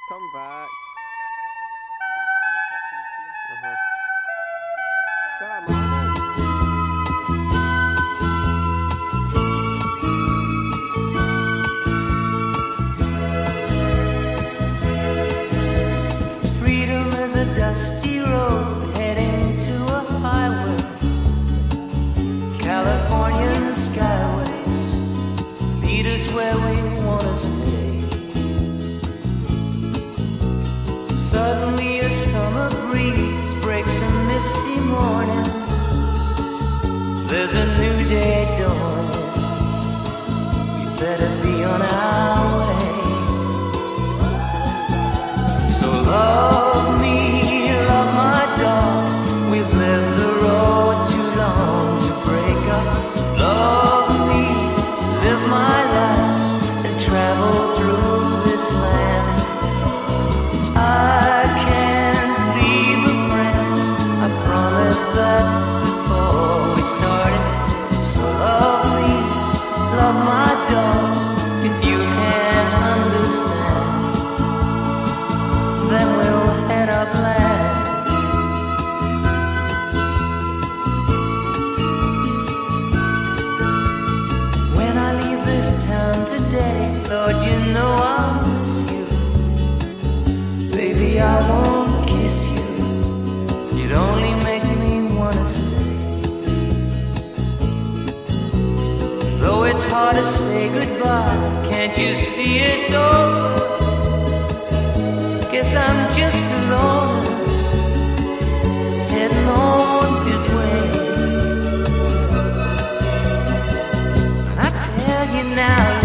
Come back. Freedom is a dusty road heading to a highway. Californian skyways lead us where we want to stay. Suddenly a summer breeze breaks a misty morning. There's a new day dawning. We better be on our way. So love me, love my dog. We've lived the road too long to break up. Love me, live my life, and travel through this land. I can't leave a friend, I promised that before we started. So love me, love my dog. If you can't understand, then we'll head up land. When I leave this town today, Lord, you know I'll miss you. Baby, I won't kiss you. You'd only make me wanna stay. Though it's hard to say goodbye, can't you see it's over? Guess I'm just alone, heading on his way. And I tell you now,